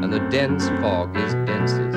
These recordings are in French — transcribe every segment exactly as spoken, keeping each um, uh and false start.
when the dense fog is densest.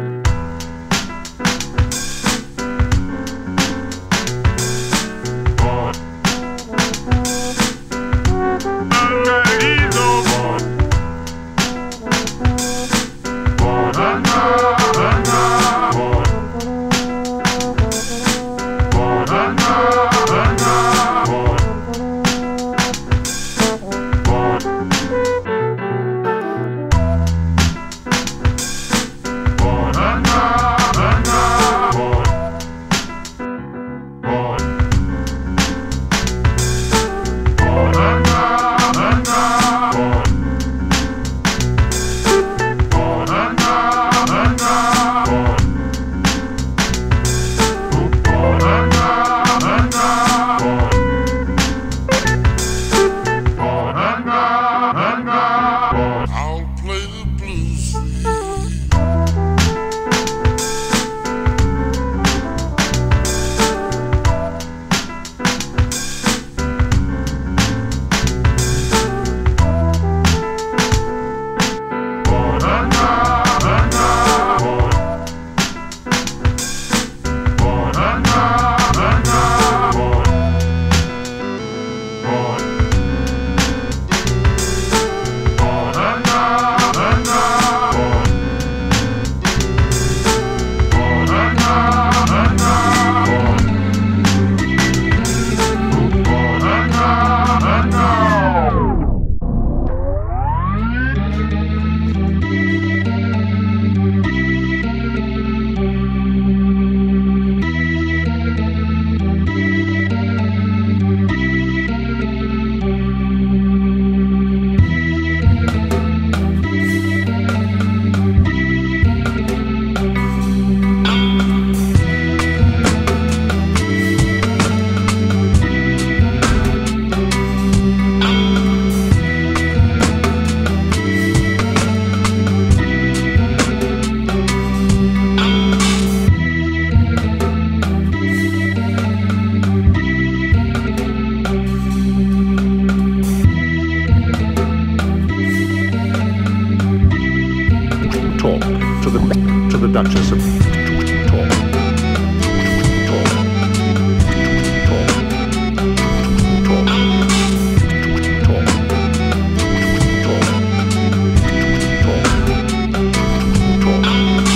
Duchess of Talk. Talk. Talk. Talk. Talk. Talk. Talk.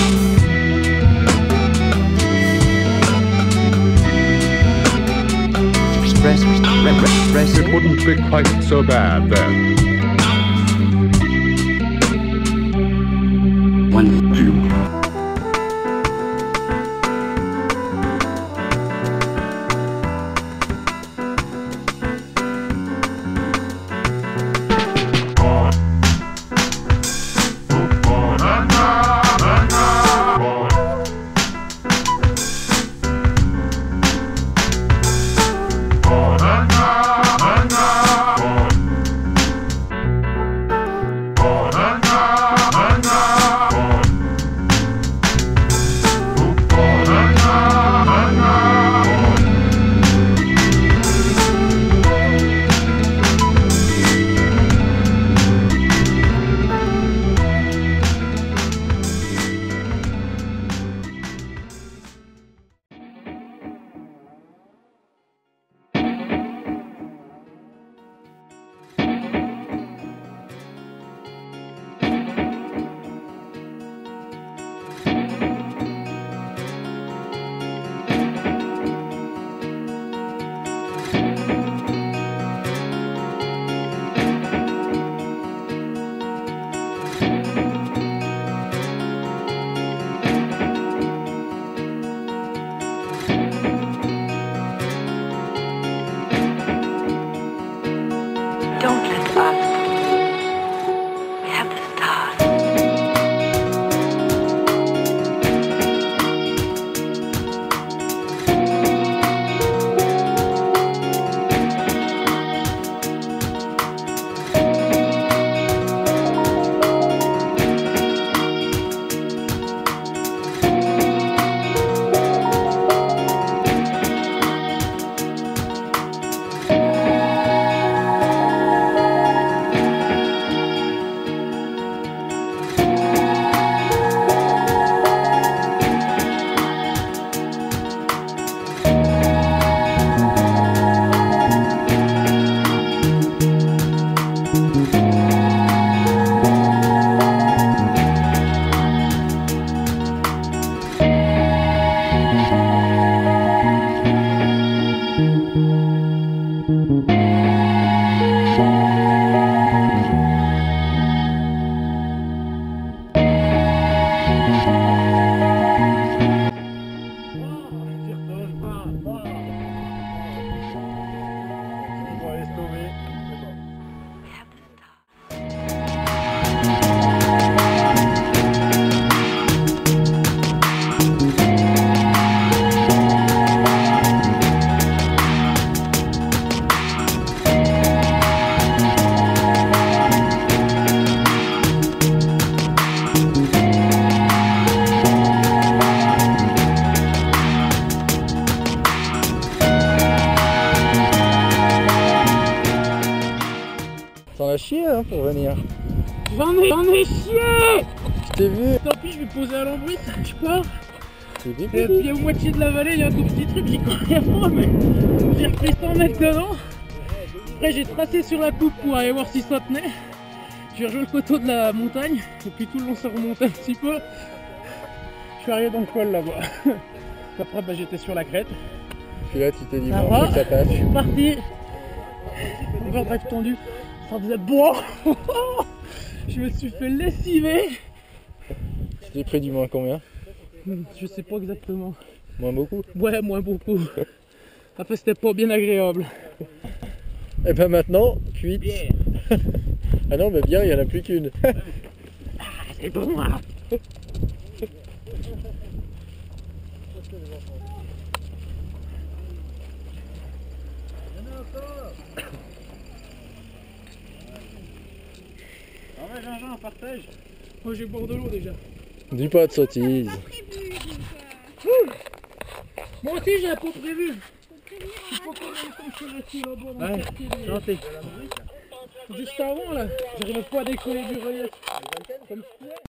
Express, express. It wouldn't be quite so bad then. One. You. hein, pour venir. J'en ai, j'en ai chié. Je t'ai vu. Tant pis, je vais poser à l'embris, je pars. C'est bien. Et puis à moitié de la vallée, il y a un tout petit truc qui court à moi, mais j'ai repris cent mètres dedans. Après, j'ai tracé sur la coupe pour aller voir si ça tenait. J'ai rejoint le coteau de la montagne, et puis tout le long, ça remontait un petit peu. Je suis arrivé dans le col là-bas. Après, bah, j'étais sur la crête. Puis là, tu t'es dit, Ça bon, va, faut que ça passe. je suis parti. Overdrive tendu, ça faisait bois. Je me suis fait lessiver. Tu t'es pris du moins combien? Je sais pas exactement. Moins beaucoup? Ouais, moins beaucoup. Après, c'était pas bien agréable. Et ben maintenant, cuite. Bière. Ah non, mais bière, il n'y en a plus qu'une. Ah, c'est bon, hein. Ah ouais, Jean-Jean, on partage. Moi, j'ai boire de l'eau déjà. Dis pas de sottises. Moi aussi, j'ai un pot prévu. Il faut qu'on ait comme je suis resté là-bas dans le quartier. Gentil. Juste avant, là, j'arrivais pas à décoller du relief. Comme je pouvais.